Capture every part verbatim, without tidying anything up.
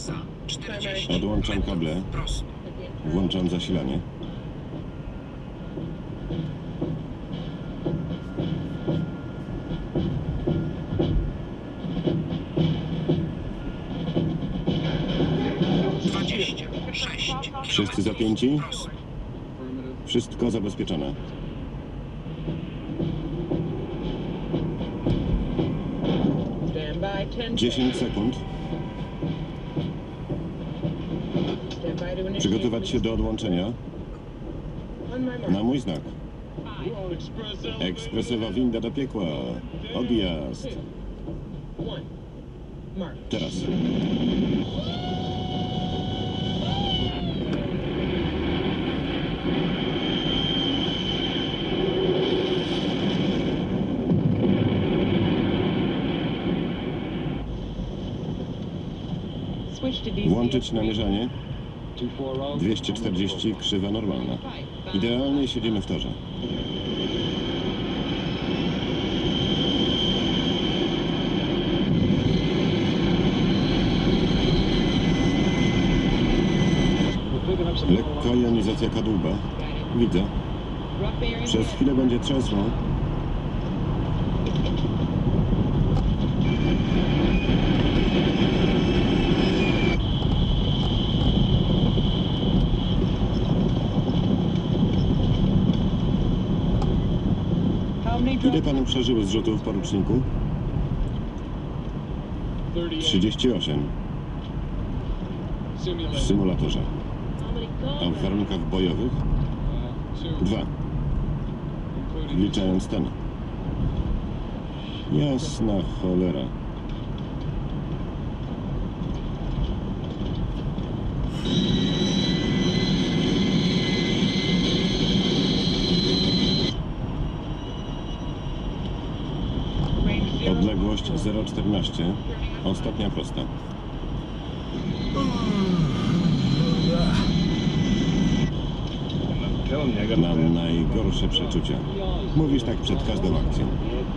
Trasa czterdzieści. Odłączam kable. Prosto. Włączam zasilanie. dwadzieścia sześć. Wszyscy zapięci? Prosto. Wszystko zabezpieczone. dziesięć sekund. Przygotować się do odłączenia. Na mój znak. Ekspresowa winda do piekła. Odjazd. Teraz. Włączyć namierzanie. dwieście czterdzieści, krzywa normalna. Idealnie siedzimy w torze. Lekka jonizacja kadłuba. Widzę. Przez chwilę będzie trzęsło. Ile pan przeżył zrzutów, poruczniku? trzydzieści osiem. W symulatorze. A w warunkach bojowych? Dwa. Wliczając ten. Jasna cholera. Odległość zero przecinek czternaście. Ostatnia prosta. Mam najgorsze przeczucia. Mówisz tak przed każdą akcją.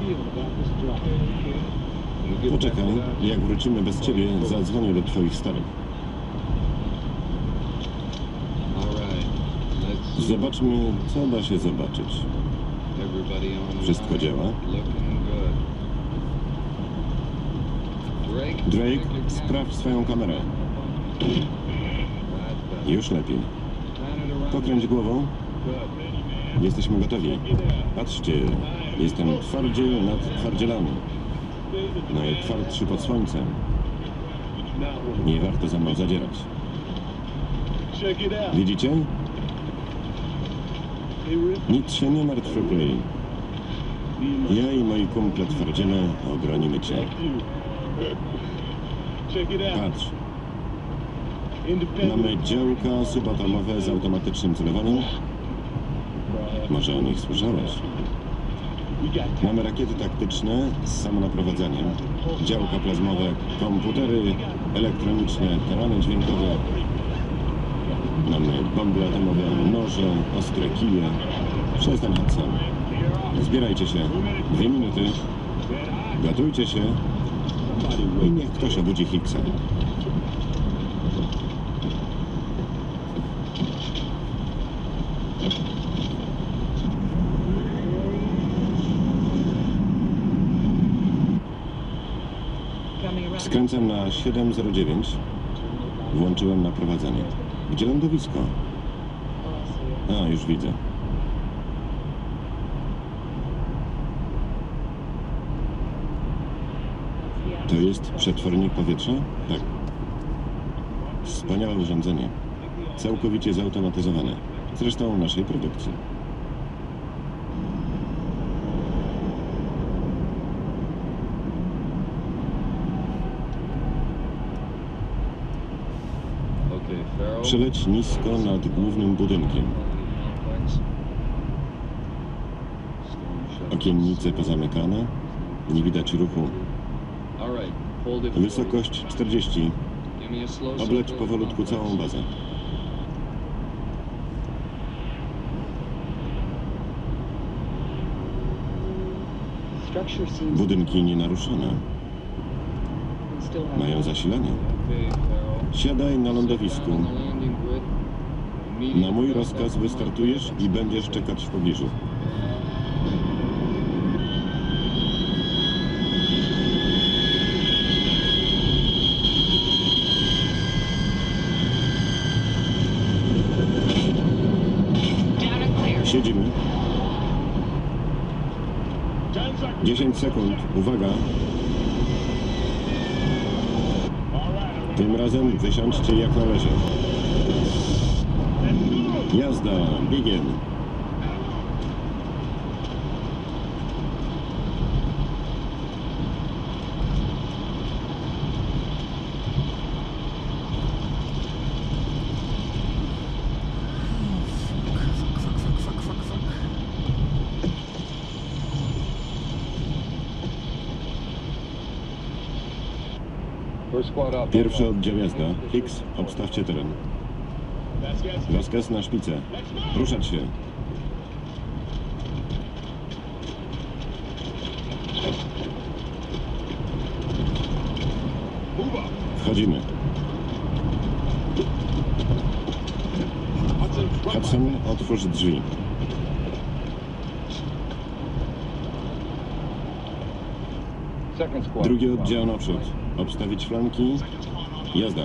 Poczekaj, jak wrócimy bez ciebie, zadzwonię do twoich starych. Zobaczmy, co da się zobaczyć. Wszystko działa? Drake, sprawdź swoją kamerę. Już lepiej. Pokręć głową. Jesteśmy gotowi. Patrzcie, jestem twardziel nad twardzielami. Najtwardszy pod słońcem. Nie warto ze mną zadzierać. Widzicie? Nic się nie martw, Ripley. Ja i moi kumple twardziele obronimy cię. Patrz. Mamy działka subatomowe z automatycznym celowaniem. Może o nich słyszałeś? Mamy rakiety taktyczne z samonaprowadzaniem, działka plazmowe, komputery elektroniczne, tarany dźwiękowe. Mamy bomby atomowe, noże, ostre kije. Przestań, Hudson. Zbierajcie się. Dwie minuty. Gotujcie się. I niech ktoś obudzi Hicksa. Skręcam na siedem zero dziewięć. Włączyłem naprowadzenie. Gdzie lądowisko? A, już widzę. To jest przetwornik powietrza? Tak. Wspaniałe urządzenie. Całkowicie zautomatyzowane. Zresztą naszej produkcji. Przeleć nisko nad głównym budynkiem. Okiennice pozamykane. Nie widać ruchu. Wysokość czterdzieści. Obleć powolutku całą bazę. Budynki nienaruszone. Mają zasilanie. Siadaj na lądowisku. Na mój rozkaz wystartujesz i będziesz czekać w pobliżu. Siedzimy. dziesięć sekund. Uwaga. Tym razem wysiądźcie jak należy. Jazda. Biegiem. Pierwszy oddział jazda. Hicks, obstawcie teren. Rozkaz na szpicę. Ruszać się. Wchodzimy. Hudson, otwórz drzwi. Drugi oddział naprzód. Obstawić flanki. Jazda.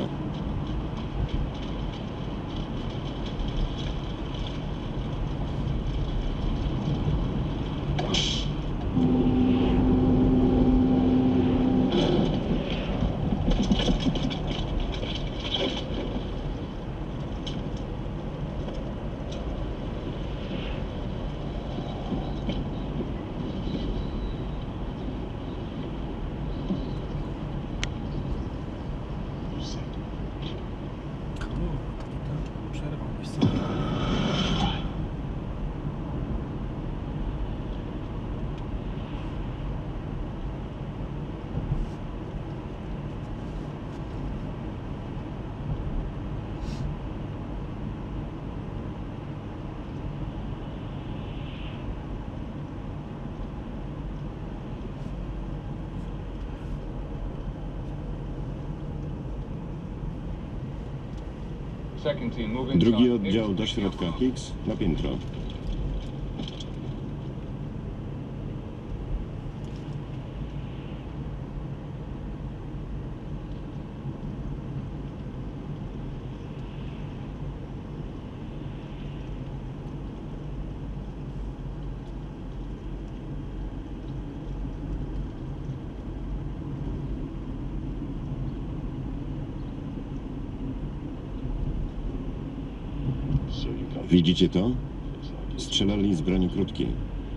Drugi oddział do środka. Hicks, na piętro. Widzicie to? Strzelali z broni krótkiej.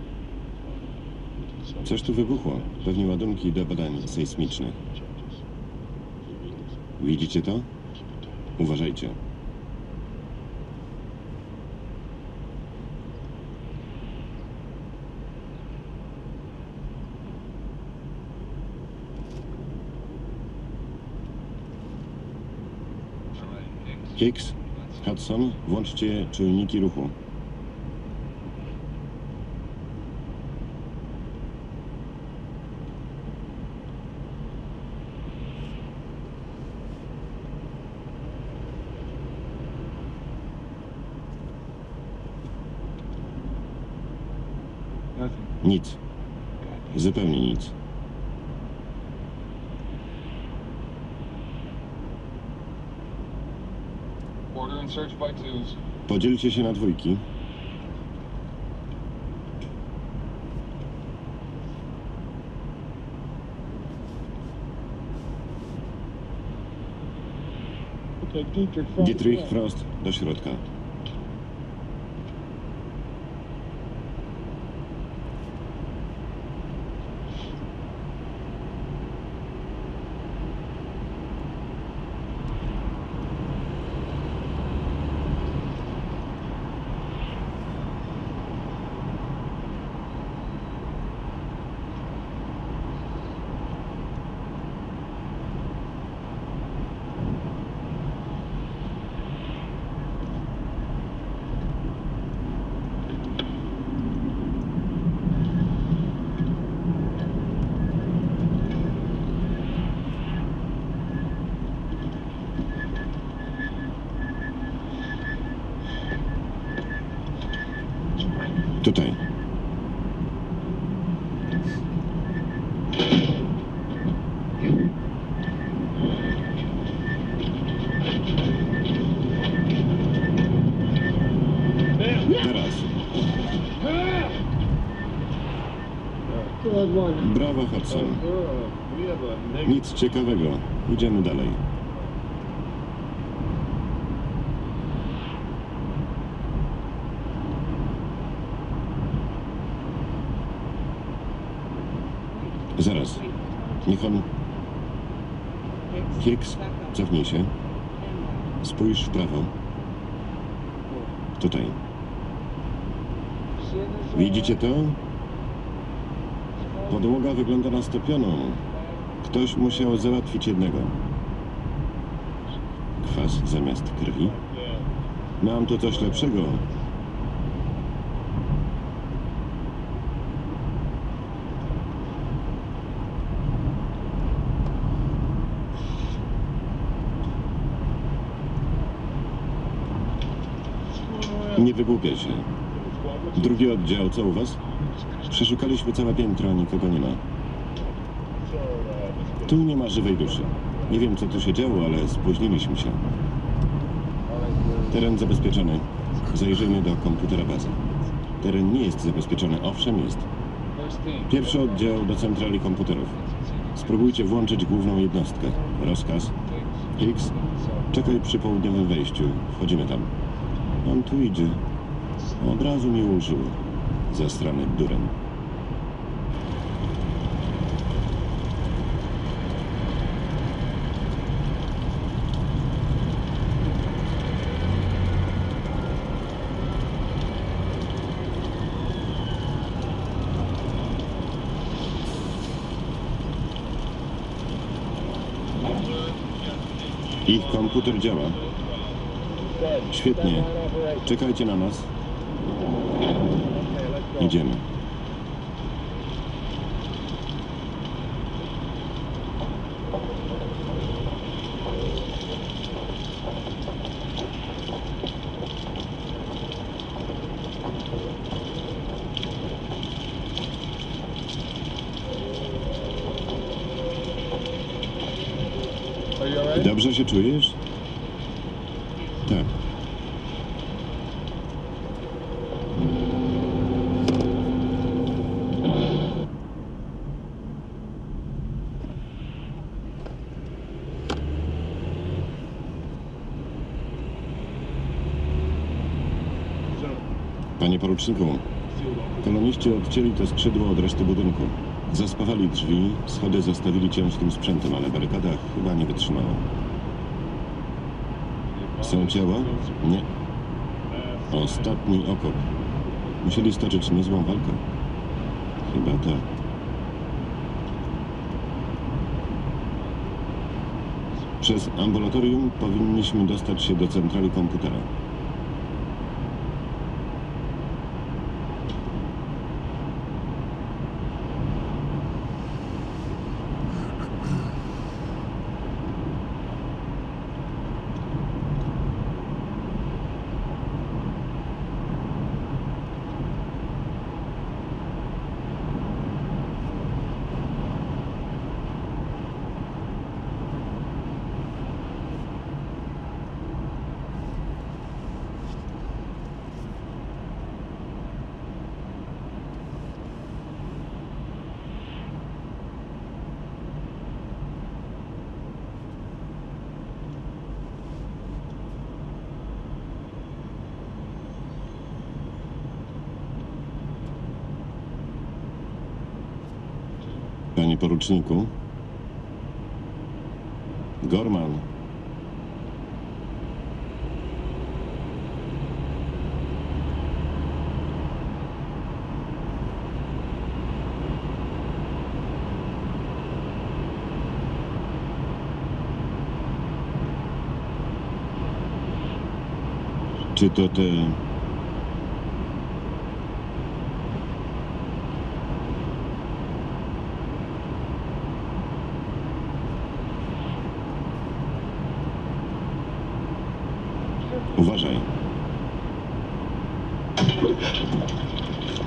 Coś tu wybuchło. Pewnie ładunki do badań sejsmicznych. Widzicie to? Uważajcie. Hicks, Hudson, włączcie czujniki ruchu. Nic. Zupełnie nic. Podzielcie się na dwójki. Dietrich, Frost, do środka. Tutaj. Teraz. Brawo, Hudson. Nic ciekawego. Idziemy dalej. Zaraz. Niech on... Hicks, cofnij się. Spójrz w prawo. Tutaj. Widzicie to? Podłoga wygląda na stopioną. Ktoś musiał załatwić jednego. Kwas zamiast krwi. Mam tu coś lepszego. Nie wygłupiaj się. Drugi oddział, co u was? Przeszukaliśmy całe piętro, a nikogo nie ma. Tu nie ma żywej duszy. Nie wiem, co tu się działo, ale spóźniliśmy się. Teren zabezpieczony. Zajrzyjmy do komputera bazy. Teren nie jest zabezpieczony, owszem jest. Pierwszy oddział do centrali komputerów. Spróbujcie włączyć główną jednostkę. Rozkaz. Hicks, czekaj przy południowym wejściu. Wchodzimy tam. On tu idzie. Od razu mi ulżyło. Zastrany dureń. Ich komputer działa. Świetnie. Czekajcie na nas. Idziemy. Dobrze się czujesz? Tak. Panie poruczniku, koloniści odcięli to skrzydło od reszty budynku. Zaspawali drzwi, schody zostawili ciężkim sprzętem, ale barykada chyba nie wytrzymała. Są ciała? Nie. Ostatni okop. Musieli stoczyć niezłą walkę. Chyba tak. Przez ambulatorium powinniśmy dostać się do centrali komputera. Panie poruczniku? Gorman. Czy to te... Uważaj.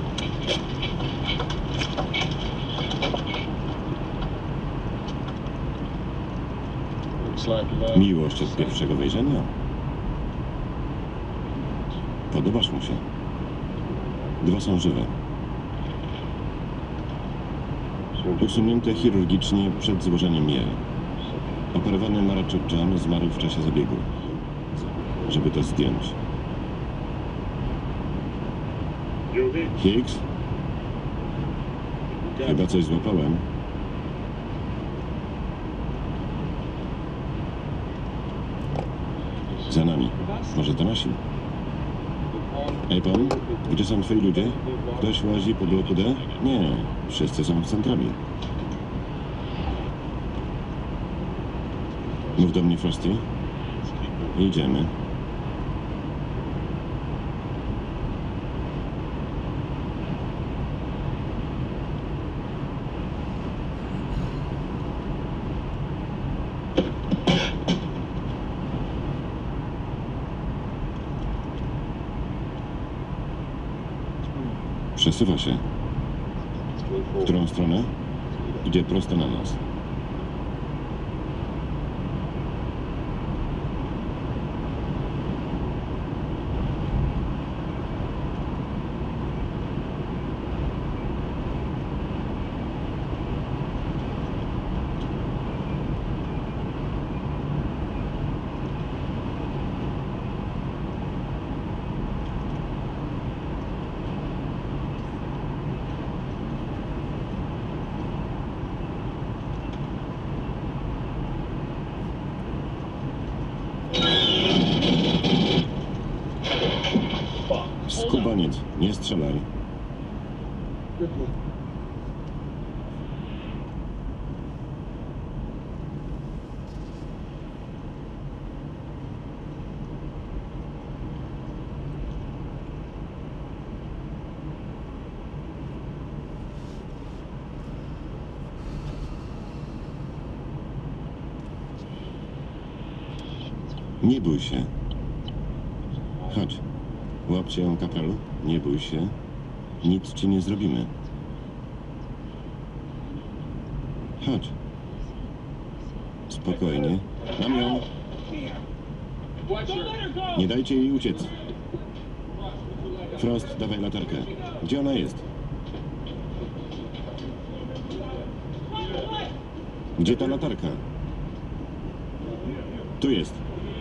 Miłość od pierwszego wejrzenia? Podobasz mu się? Dwa są żywe. Usunięte chirurgicznie przed złożeniem jaj. Operowany Marachuk John zmarł w czasie zabiegu. Żeby to zdjąć. Higgs? Chyba coś złapałem. Za nami. Może to nasi? Ej pan, gdzie są twoi ludzie? Ktoś łazi po bloku D? Nie, wszyscy są w centrali. Mów do mnie, Frosty. Idziemy. Przesuwa się. W którą stronę? Idzie prosto na nas. Skubaniec, nie strzelaj. Nie bój się. Chodź. Łapcie ją, kapralu. Nie bój się. Nic ci nie zrobimy. Chodź. Spokojnie. Mam ją. Nie dajcie jej uciec. Frost, dawaj latarkę. Gdzie ona jest? Gdzie ta latarka? Tu jest.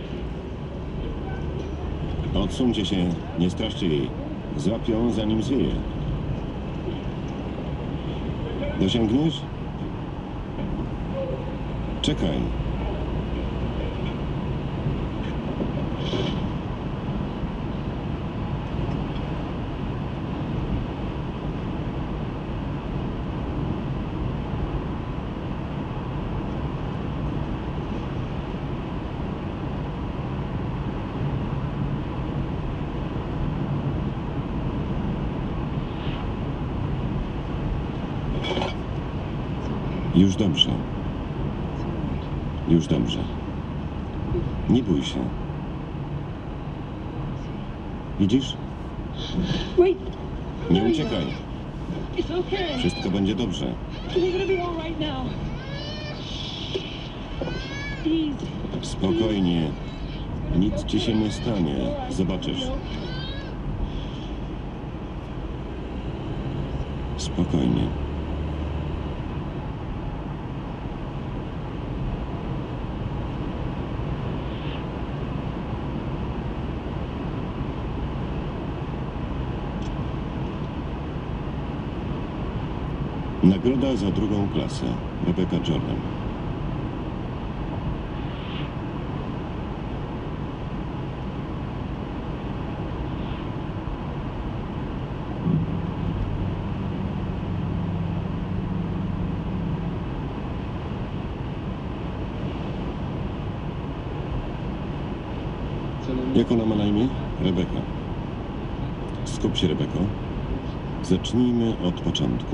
Odsuńcie się, nie straszcie jej. Złap ją, zanim zwieje. Dosięgniesz? Czekaj. Już dobrze. Już dobrze. Nie bój się. Widzisz? Nie uciekaj. Wszystko będzie dobrze. Spokojnie. Nic ci się nie stanie. Zobaczysz. Spokojnie. Nagroda za drugą klasę. Rebecca Jordan. Jak ona ma na imię? Rebecca. Skup się, Rebecco. Zacznijmy od początku.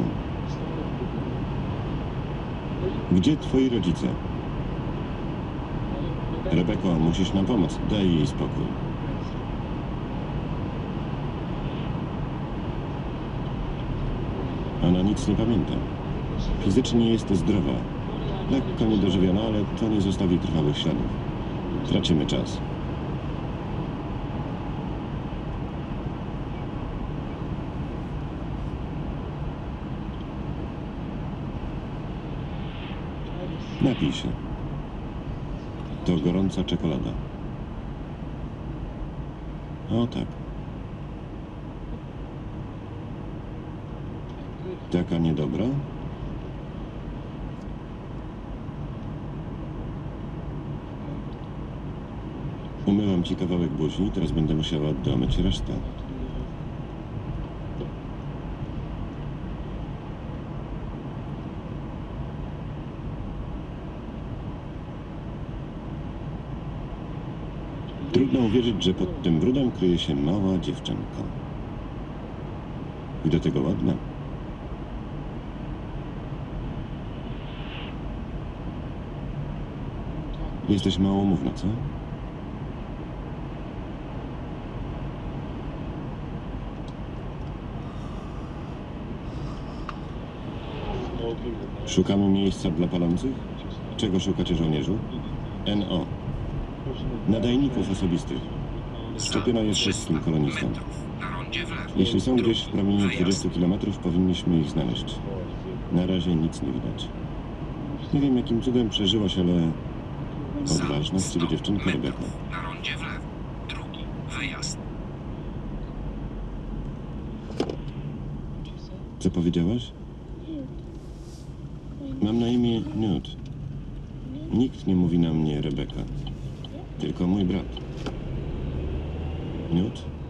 Gdzie twoi rodzice? Rebecco, musisz nam pomóc. Daj jej spokój. Ona nic nie pamięta. Fizycznie jest zdrowa. Lekko niedożywiona, ale to nie zostawi trwałych śladów. Tracimy czas. Napij się. To gorąca czekolada. O tak. Taka niedobra? Umyłam ci kawałek buzi, teraz będę musiała domyć resztę. Trudno uwierzyć, że pod tym brudem kryje się mała dziewczynka. I do tego ładna. Jesteś małomówna, co? Szukamy miejsca dla palących? Czego szukacie, żołnierzu? N O. Nadajników osobistych. Szczepiono je wszystkim kolonistom. Na rondzie w lewo. Jeśli są gdzieś w promieniu Wyjazd. dwudziestu kilometrów, powinniśmy ich znaleźć. Na razie nic nie widać. Nie wiem, jakim cudem przeżyłaś, ale odważna z ciebie dziewczynka, Rebeko. Na rondzie w lewo. Drugi. Wyjazd. Co powiedziałaś? Mam na imię Newt. Nikt nie mówi na mnie Rebeka. Tylko mój brat. Newt?